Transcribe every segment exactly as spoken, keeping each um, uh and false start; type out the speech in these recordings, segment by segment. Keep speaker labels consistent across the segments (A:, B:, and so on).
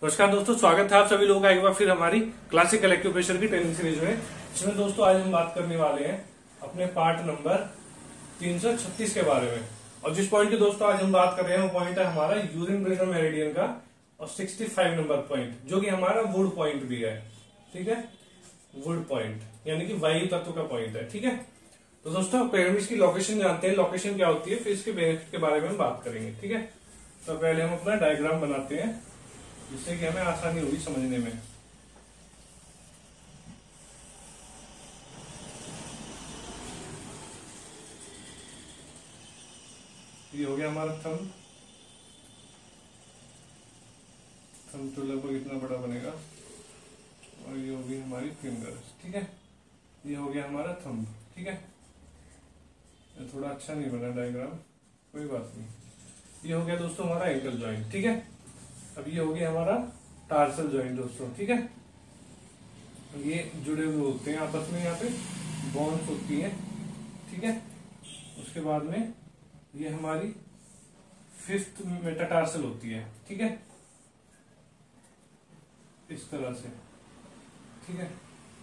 A: नमस्कार दोस्तों, स्वागत है आप सभी लोगों का एक बार फिर हमारी क्लासिकल एक्यूप्रेशर की ट्रेनिंग सीरीज में। इसमें दोस्तों आज हम बात करने वाले हैं अपने पार्ट नंबर तीन सौ छत्तीस के बारे में। और जिस पॉइंट की दोस्तों आज हम बात कर रहे हैं वो पॉइंट है हमारा यूरिन प्रेशर मेरिडियन का और पैंसठ नंबर पॉइंट, जो कि हमारा वुड पॉइंट भी है। ठीक है, वुड पॉइंट यानी कि वायु तत्व का पॉइंट है। ठीक है, तो दोस्तों पहले इसकी लोकेशन जानते हैं, लोकेशन क्या होती है, फिर इसके बेनिफिट के बारे में हम बात करेंगे। ठीक है, तो पहले हम अपना डायग्राम बनाते हैं जिससे कि हमें आसानी होगी समझने में। ये हो गया हमारा थंब। थंब तो लगभग इतना बड़ा बनेगा और ये होगी हमारी फिंगर्स। ठीक है, ये हो गया हमारा थंब। ठीक है, ये थोड़ा अच्छा नहीं बना डायग्राम, कोई बात नहीं। ये हो गया दोस्तों हमारा एंकल जॉइंट। ठीक है, अब ये हो गया हमारा टार्सल जॉइंट दोस्तों। ठीक है, ये जुड़े हुए होते हैं आपस में, यहाँ पे बॉन्स होती है। ठीक है, उसके बाद में ये हमारी फिफ्थ मेटाटार्सल होती है। ठीक है, इस तरह से। ठीक है,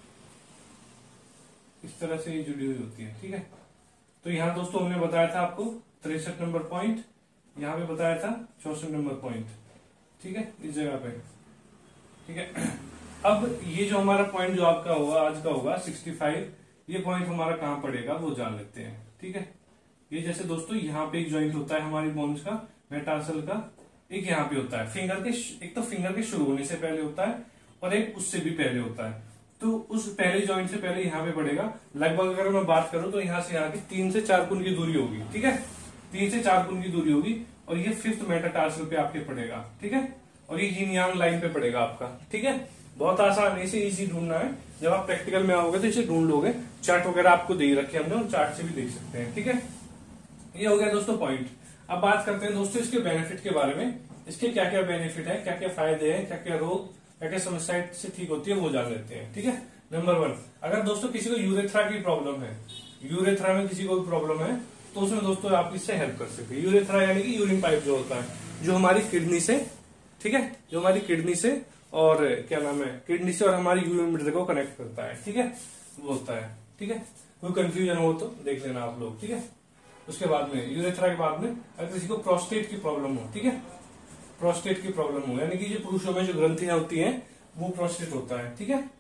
A: इस तरह से ये जुड़ी हुई होती है। ठीक है, तो यहाँ दोस्तों हमने बताया था आपको तिरसठ नंबर पॉइंट, यहाँ पे बताया था चौसठ नंबर पॉइंट। ठीक है, इस जगह पे। ठीक है, अब ये जो हमारा पॉइंट जो आपका होगा आज का होगा पैंसठ, ये पॉइंट हमारा कहां पड़ेगा वो जान लेते हैं। ठीक है, ये जैसे दोस्तों यहाँ पे एक जॉइंट होता है हमारी बोन्स का, मेटार्सल का, एक यहाँ पे होता है फिंगर के, एक तो फिंगर के शुरू होने से पहले होता है और एक उससे भी पहले होता है। तो उस पहले जॉइंट से पहले यहाँ पे पड़ेगा। लगभग अगर मैं बात करूं तो यहाँ से यहाँ की तीन से चार गुण की दूरी होगी। ठीक है, तीन से चार गुण की दूरी होगी और ये फिफ्थ मेटाटार्सल पे आपके पड़ेगा। ठीक है, और ये यिन यांग लाइन पे पड़ेगा आपका। ठीक है, बहुत आसान है, इसे इजी ढूंढना है। जब आप प्रैक्टिकल में आओगे तो इसे ढूंढ लोगे। चार्ट वगैरह आपको दे रखे हमने और चार्ट से भी देख सकते हैं। ठीक है, ये हो गया दोस्तों पॉइंट। अब बात करते हैं दोस्तों इसके बेनिफिट के बारे में। इसके क्या क्या बेनिफिट है, क्या क्या फायदे हैं, क्या क्या रोग, क्या क्या समस्याएं से ठीक होती है वो जान लेते हैं। ठीक है, नंबर वन, अगर दोस्तों किसी को यूरेथ्रा की प्रॉब्लम है, यूरेथ्रा में किसी को भी प्रॉब्लम है तो उसमें दोस्तों आप इससे हेल्प कर सकते हैं। यूरेथ्रा यानी कि यूरिन पाइप जो होता है, जो हमारी किडनी से, ठीक है, जो हमारी किडनी से और क्या नाम है, किडनी से और हमारी यूरिन मीटर को कनेक्ट करता है। ठीक है, वो होता है। ठीक है, कोई कंफ्यूजन हो तो देख लेना आप लोग। ठीक है, उसके बाद में यूरेथ्रा के बाद में अगर किसी को प्रोस्टेट की प्रॉब्लम हो, ठीक है, प्रोस्टेट की प्रॉब्लम हो यानी कि जो पुरुषों में जो ग्रंथियां होती हैं वो प्रोस्टेट होता है। ठीक है,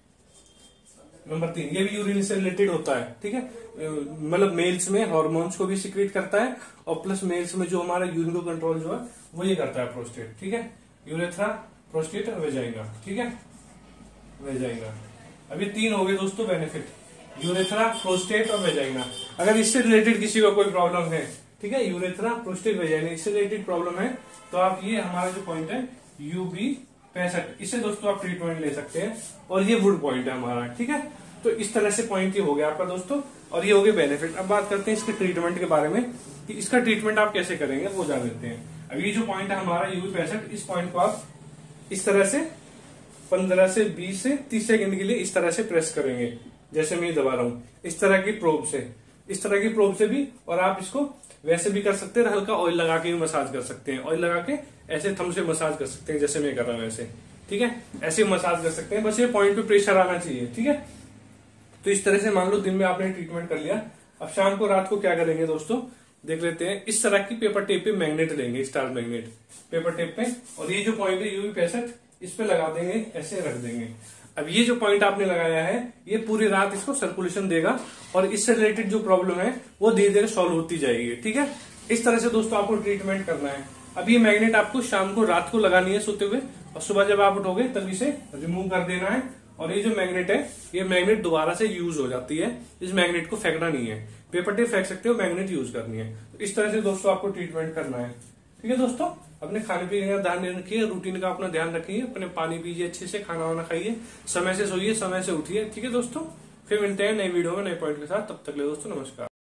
A: नंबर तीन, ये भी यूरिन से रिलेटेड होता है। ठीक है, मतलब मेल्स में हार्मोन्स को भी सिक्रेट करता है और प्लस मेल्स में जो हमारा यूरिन को कंट्रोल जो है वो ये करता है प्रोस्टेट। ठीक है, यूरेथ्रा, प्रोस्टेट और वेजाइना। ठीक है, वेजाइना। अब ये तीन हो गए दोस्तों बेनिफिट, यूरेथ्रा, प्रोस्टेट और वेजाइना। अगर इससे रिलेटेड किसी को कोई प्रॉब्लम है, ठीक है, यूरेथ्रा, प्रोस्टेट, वेजाइना, इससे रिलेटेड प्रॉब्लम है तो आप ये हमारा जो पॉइंट है यूबी पैंसठ, इससे दोस्तों आप ट्रीटमेंट ले सकते हैं और ये वुड पॉइंट है हमारा। ठीक है, तो इस तरह से पॉइंट ये हो गया आपका दोस्तों और ये हो गए बेनिफिट। अब बात करते हैं इसके ट्रीटमेंट के बारे में कि इसका ट्रीटमेंट आप कैसे करेंगे वो जान लेते हैं। अब ये जो पॉइंट है हमारा यूबी पैंसठ, इस पॉइंट को आप इस तरह से पंद्रह से बीस से तीस सेकंड के लिए इस तरह से प्रेस करेंगे, जैसे मैं दबा रहा हूं, इस तरह की प्रोब से, इस तरह की प्रोब से भी। और आप इसको वैसे भी कर सकते हैं, हल्का ऑयल लगा के भी मसाज कर सकते हैं, ऑयल लगा के ऐसे थंब से मसाज कर सकते हैं जैसे मैं कर रहा हूं ऐसे। ठीक है, ऐसे मसाज कर सकते हैं, बस ये पॉइंट पे प्रेशर आना चाहिए। ठीक है, तो इस तरह से मान लो दिन में आपने ट्रीटमेंट कर लिया। अब शाम को रात को क्या करेंगे दोस्तों देख लेते हैं। इस तरह की पेपर टेप पे मैग्नेट लेंगे, स्टार मैग्नेट पेपर टेप पे, और ये जो पॉइंट है यूवी पैंसठ इस पे लगा देंगे, ऐसे रख देंगे। अब ये जो पॉइंट आपने लगाया है ये पूरी रात इसको सर्कुलेशन देगा और इससे रिलेटेड जो प्रॉब्लम है वो धीरे धीरे सॉल्व होती जाएगी। ठीक है, इस तरह से दोस्तों आपको ट्रीटमेंट करना है। अब ये मैग्नेट आपको शाम को रात को लगानी है सोते हुए, और सुबह जब आप उठोगे तब इसे रिमूव कर देना है। और ये जो मैग्नेट है ये मैग्नेट दोबारा से यूज हो जाती है, इस मैग्नेट को फेंकना नहीं है। पेपर टेप फेंक सकते हो, मैग्नेट यूज करनी है। तो इस तरह से दोस्तों आपको ट्रीटमेंट करना है। ठीक है दोस्तों, अपने खाने पीने का ध्यान रखिए, रूटीन का अपना ध्यान रखिए, अपने पानी पीजिए अच्छे से, खाना वाना खाइए, समय से सोइए, समय से उठिए। ठीक है दोस्तों, फिर मिलते हैं नई वीडियो में नए पॉइंट के साथ। तब तक ले दोस्तों नमस्कार।